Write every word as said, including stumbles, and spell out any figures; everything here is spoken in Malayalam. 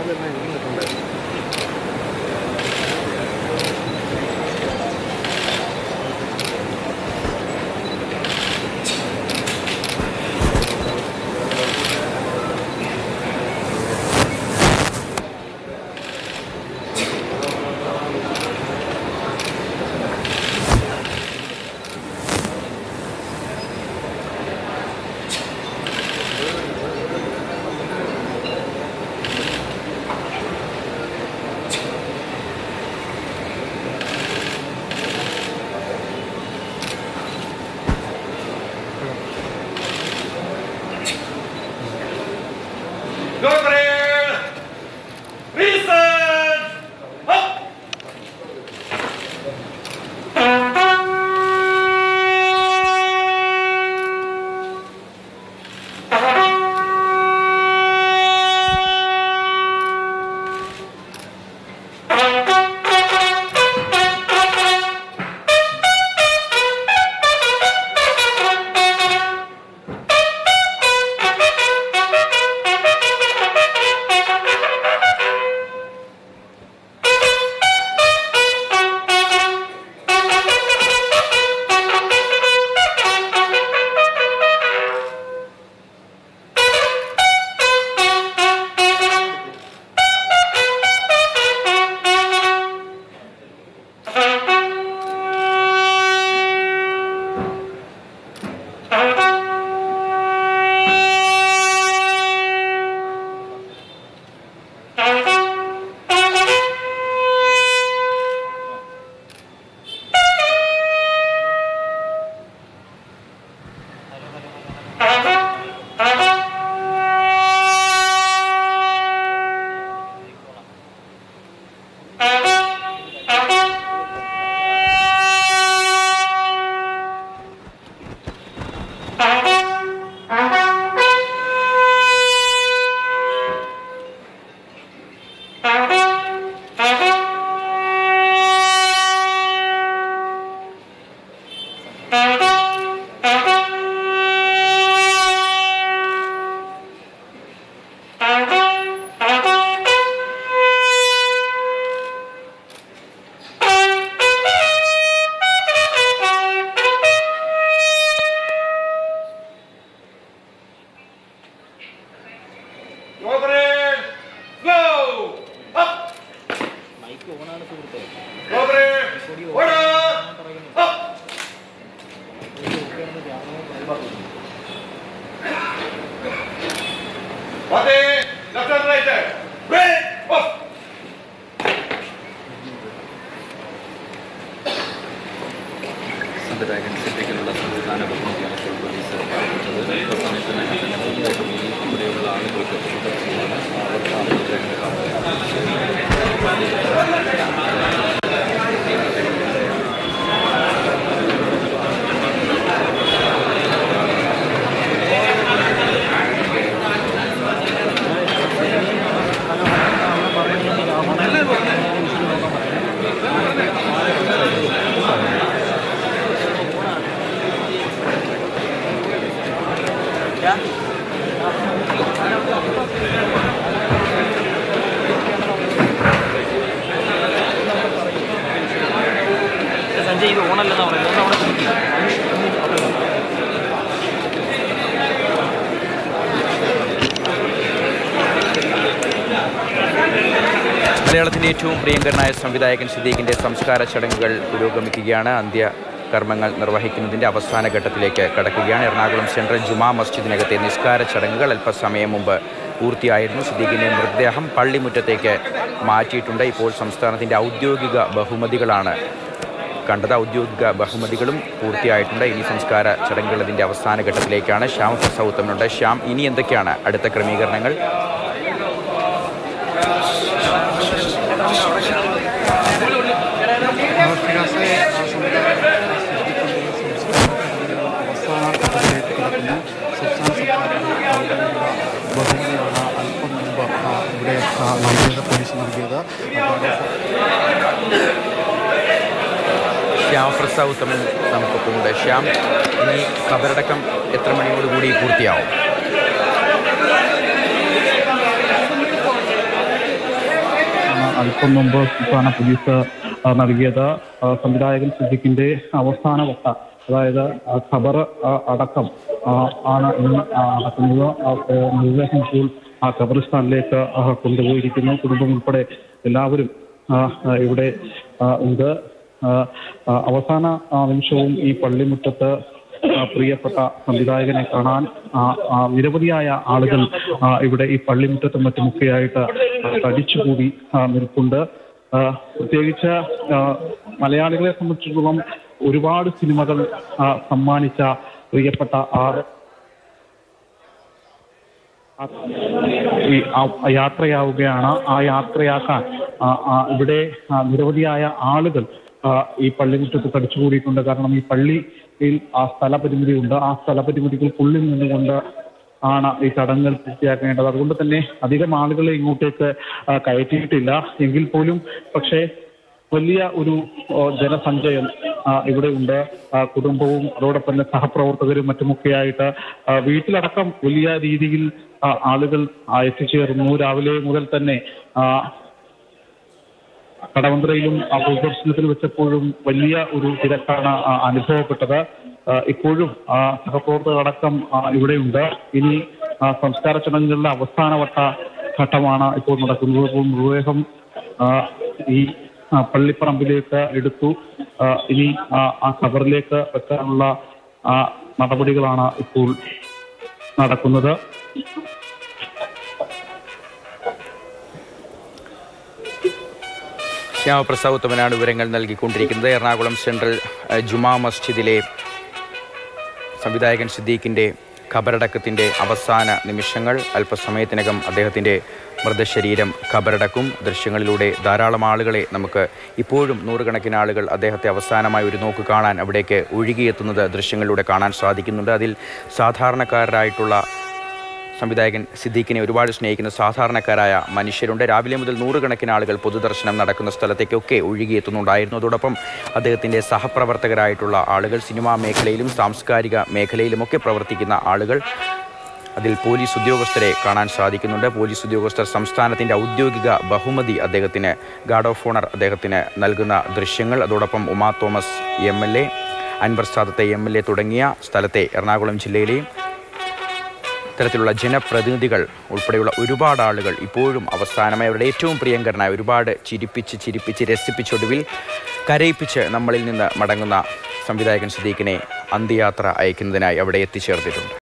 സംവിധായകൻ സിദ്ദിഖിനുള്ള സംവിധാന ബഹുമതിയാണ് പോലീസ് ഇവിടെയുള്ള ആളുകൾക്ക് ಸಂಜೆ ಇದು ಓಣಲ್ಲ മലയാളത്തിൻ്റെ ഏറ്റവും പ്രിയങ്കരനായ സംവിധായകൻ സിദ്ദീഖിൻ്റെ സംസ്കാര ചടങ്ങുകൾ പുരോഗമിക്കുകയാണ്. അന്ത്യകർമ്മങ്ങൾ നിർവഹിക്കുന്നതിൻ്റെ അവസാന ഘട്ടത്തിലേക്ക് കടക്കുകയാണ്. എറണാകുളം സെൻട്രൽ ജുമാ മസ്ജിദിനകത്തെ നിസ്കാര ചടങ്ങുകൾ അല്പസമയം മുമ്പ് പൂർത്തിയായിരുന്നു. സിദ്ദീഖിൻ്റെ മൃതദേഹം പള്ളിമുറ്റത്തേക്ക് മാറ്റിയിട്ടുണ്ട്. ഇപ്പോൾ സംസ്ഥാനത്തിൻ്റെ ഔദ്യോഗിക ബഹുമതികളാണ് കണ്ടത്. ഔദ്യോഗിക ബഹുമതികളും പൂർത്തിയായിട്ടുണ്ട്. ഇനി സംസ്കാര ചടങ്ങുകൾ ഇതിൻ്റെ അവസാന ഘട്ടത്തിലേക്കാണ്. ശ്യാം സൗത്തമനുണ്ട്. ശ്യാം, ഇനി എന്തൊക്കെയാണ് അടുത്ത ക്രമീകരണങ്ങൾ? ബഹുമതിയാണ് അല്പം മുമ്പ് ഇവിടെ നൽകിയത്, പോലീസ് നൽകിയത്. ശ്യാം പ്രസാദ് തമ്മിൽ നമുക്കൊപ്പമുണ്ട്. ശ്യാം, ഇനി ഖബറടക്കം എത്ര മണിയോടുകൂടി പൂർത്തിയാവും? അല്പം മുമ്പ് സംസ്ഥാന പോലീസ് നൽകിയത് സംവിധായകൻ സിദ്ദിഖിന്റെ അവസാന വട്ട, അതായത് ഖബർ അടക്കം ആണ് ഇന്ന് നടക്കുന്നത്. മൃതദേഹം ഇപ്പോൾ ആ ഖബറിസ്ഥാനിലേക്ക് കൊണ്ടുപോയിരിക്കുന്നു. കുടുംബം ഉൾപ്പെടെ എല്ലാവരും ഇവിടെ ഉണ്ട്. അവസാന നിമിഷവും ഈ പള്ളിമുറ്റത്ത് പ്രിയപ്പെട്ട സംവിധായകനെ കാണാൻ നിരവധിയായ ആളുകൾ ഇവിടെ ഈ പള്ളിമുറ്റത്തും മറ്റുമൊക്കെയായിട്ട് തടിച്ചുകൂടി നിൽപ്പുണ്ട്. പ്രത്യേകിച്ച് മലയാളികളെ സംബന്ധിച്ചിടത്തോളം ഒരുപാട് സിനിമകൾ സമ്മാനിച്ച പ്രിയപ്പെട്ട ആ യാത്രയാവുകയാണ്. ആ യാത്രയാക്കാൻ ഇവിടെ നിരവധിയായ ആളുകൾ ഈ പള്ളിമുറ്റത്ത് തടിച്ചുകൂടിയിട്ടുണ്ട്. കാരണം ഈ പള്ളിയിൽ ആ സ്ഥലപരിമിതി ഉണ്ട്. ആ സ്ഥലപരിമിതികൾക്കുള്ളിൽ നിന്നുകൊണ്ട് ആണ് ഈ ചടങ്ങുകൾ പൂർത്തിയാക്കേണ്ടത്. അതുകൊണ്ട് തന്നെ അധികം ആളുകളെ ഇങ്ങോട്ടേക്ക് കയറ്റിയിട്ടില്ല. എങ്കിൽ പോലും പക്ഷേ വലിയ ഒരു ജനസഞ്ചയം ഇവിടെ ഉണ്ട്. കുടുംബവും അതോടൊപ്പം തന്നെ സഹപ്രവർത്തകരും മറ്റുമൊക്കെയായിട്ട് വീട്ടിലടക്കം വലിയ രീതിയിൽ ആളുകൾ എത്തിച്ചേർന്നു. രാവിലെ മുതൽ തന്നെ കടവന്ത്രയിലും പൊതുദർശനത്തിൽ വെച്ചപ്പോഴും വലിയ ഒരു തിരക്കാണ് അനുഭവപ്പെട്ടത്. ഇപ്പോഴും സഹപ്രവർത്തകരടക്കം ഇവിടെയുണ്ട്. ഇനി സംസ്കാര ചടങ്ങുകളുടെ അവസാനവട്ട ഘട്ടമാണ് ഇപ്പോൾ നടക്കുന്നത്. ഇപ്പോൾ മൃതദേഹം ഈ പള്ളിപ്പറമ്പിലേക്ക് എടുത്തു. ഇനി ആ ഖബറിലേക്ക് വെക്കാനുള്ള നടപടികളാണ് ഇപ്പോൾ നടക്കുന്നത്. ശ്യാമപ്രസാദ് ഉത്തമനാണ് വിവരങ്ങൾ നൽകിക്കൊണ്ടിരിക്കുന്നത്. എറണാകുളം സെൻട്രൽ ജുമാ മസ്ജിദിലെ സംവിധായകൻ സിദ്ദീഖിൻ്റെ ഖബറടക്കത്തിൻ്റെ അവസാന നിമിഷങ്ങൾ. അല്പസമയത്തിനകം അദ്ദേഹത്തിൻ്റെ മൃതശരീരം ഖബറടക്കും. ദൃശ്യങ്ങളിലൂടെ ധാരാളം ആളുകളെ നമുക്ക് ഇപ്പോഴും നൂറുകണക്കിന് ആളുകൾ അദ്ദേഹത്തെ അവസാനമായി ഒരു നോക്ക് കാണാൻ അവിടേക്ക് ഒഴുകിയെത്തുന്നത് ദൃശ്യങ്ങളിലൂടെ കാണാൻ സാധിക്കുന്നുണ്ട്. അതിൽ സാധാരണക്കാരായിട്ടുള്ള സംവിധായകൻ സിദ്ദീഖിനെ ഒരുപാട് സ്നേഹിക്കുന്ന സാധാരണക്കാരായ മനുഷ്യരുണ്ട്. രാവിലെ മുതൽ നൂറുകണക്കിന് ആളുകൾ പൊതുദർശനം നടക്കുന്ന സ്ഥലത്തേക്കൊക്കെ ഒഴുകിയെത്തുന്നുണ്ടായിരുന്നു. അതോടൊപ്പം അദ്ദേഹത്തിൻ്റെ സഹപ്രവർത്തകരായിട്ടുള്ള ആളുകൾ, സിനിമാ മേഖലയിലും സാംസ്കാരിക മേഖലയിലുമൊക്കെ പ്രവർത്തിക്കുന്ന ആളുകൾ, അതിൽ പോലീസ് ഉദ്യോഗസ്ഥരെ കാണാൻ സാധിക്കുന്നുണ്ട്. പോലീസ് ഉദ്യോഗസ്ഥർ സംസ്ഥാനത്തിൻ്റെ ഔദ്യോഗിക ബഹുമതി അദ്ദേഹത്തിന്, ഗാർഡ് ഓഫ് ഓണർ അദ്ദേഹത്തിന് നൽകുന്ന ദൃശ്യങ്ങൾ, അതോടൊപ്പം Uma Thomas M L A, Anwar സാദത്തെ എം എൽ എ തുടങ്ങിയ സ്ഥലത്തെ എറണാകുളം ജില്ലയിലെയും ഇത്തരത്തിലുള്ള ജനപ്രതിനിധികൾ ഉൾപ്പെടെയുള്ള ഒരുപാട് ആളുകൾ ഇപ്പോഴും അവസാനമായി അവരുടെ ഏറ്റവും പ്രിയങ്കരനായ, ഒരുപാട് ചിരിപ്പിച്ച് ചിരിപ്പിച്ച് രസിപ്പിച്ചൊടുവിൽ കരയിപ്പിച്ച് നമ്മളിൽ നിന്ന് മടങ്ങുന്ന സംവിധായകൻ സിദ്ദീഖിനെ അന്ത്യയാത്ര അയക്കുന്നതിനായി അവിടെ എത്തിച്ചേർന്നിട്ടുണ്ട്.